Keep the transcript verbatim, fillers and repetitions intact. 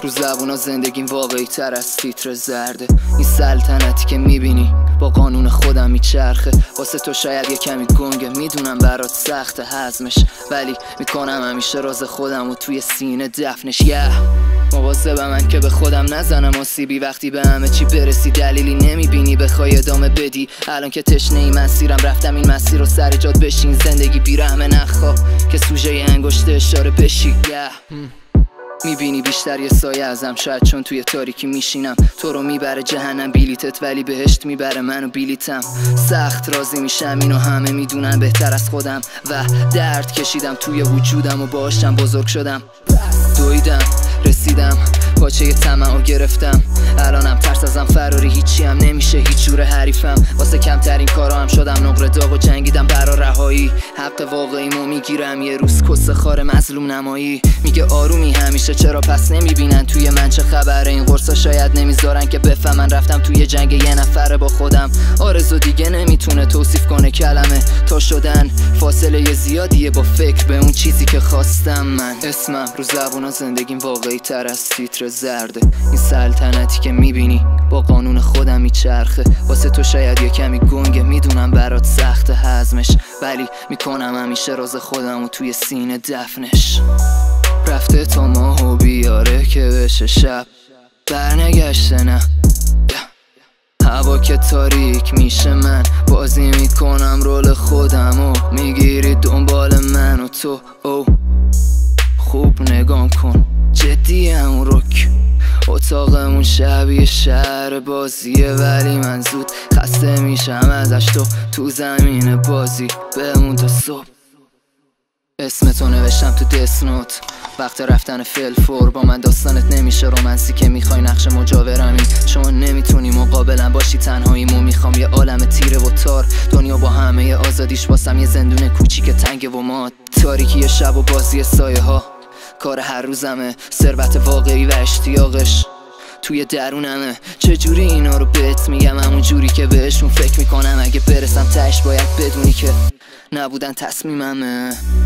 رو زبونا زندگیم واقعی تر از تیتر زرده. این سلطنتی که میبینی با قانون خودم میچرخه. واسه تو شاید یه کمی گنگه، میدونم برات سخته هضمش، ولی میکنم همیشه راز خودم و توی سینه دفنش. یه yeah. مواظب من که به خودم نزنم آسیبی. وقتی به همه چی برسی دلیلی نمیبینی بخوای ادامه بدی. الان که تشنه ای مسیرم رفتم این مسیر رو سر جات بشین. زندگی بیرحمه نخوا که سوژه انگشت اشاره بشی. yeah. میبینی بیشتر یه سایه ازم، شاید چون توی تاریکی میشینم. تو رو میبره جهنم بیلیتت، ولی بهشت میبره منو بیلیتم. سخت راضی میشم اینو همه میدونن بهتر از خودم، و درد کشیدم توی وجودم و باشم بزرگ شدم. دویدم رسیدم پاچه طمعو گرفتم. الانم ترس ازم فراری، هیچی هم نمیشه هیچ جور حریفم. واسه کمترین کارا هم شدم نقره داغ و جنگیدم برا رهایی. حق واقعیمو میگیرم یه روز کس خار مظلوم نمایی. میگه آرومی همیشه چرا پس نمیبینن توی من چه خبره. این قرصا شاید نمیذارن که بفهمن رفتم توی جنگ یه نفره با خودم. آرزو دیگه نمیتونه توصیف کنه کلمه تا شدن. فاصله زیادیه با فکر به اون چیزی که خواستم. من اسمم رو زبونا زندگیم واقعی تر از تیتر زرده. این سلطنتی که میبینی با قانون خودم میچرخه. واسه تو شاید یه کمی گنگه، میدونم برات سخته هضمش، ولی میکنم همیشه راز خودم و توی سینه دفنش. رفته تا ماهو بیاره که بشه شب، برنگشته نه. هوا که تاریک میشه من بازی میکنم رول خودم و میگیری دنبال من و تو. او خوب نگام کن جدی همون رک. اتاقمون شبیه شهر بازیه، ولی من زود خسته میشم ازش. تو تو زمین بازی بمون تا صبح. اسمتو نوشتم تو دس نوت، وقت رفتن فلفور. با من داستانت نمیشه رومنسی که میخوای نقش مجاورمی، چون نمیتونی مقابلم باشی. تنهاییمو میخوام یه عالم تیره و تار. دنیا با همه آزادیش واسم یه زندون کوچیک تنگه و مات. تاریکی شب و بازی سایه ها کار هر روزمه. ثروت واقعی و اشتیاقش توی درونمه. چجوری اینا رو بهت میگم همون جوری که بهشون فکر میکنم. اگه برسم تهش باید بدونی که نبودن تصمیممه.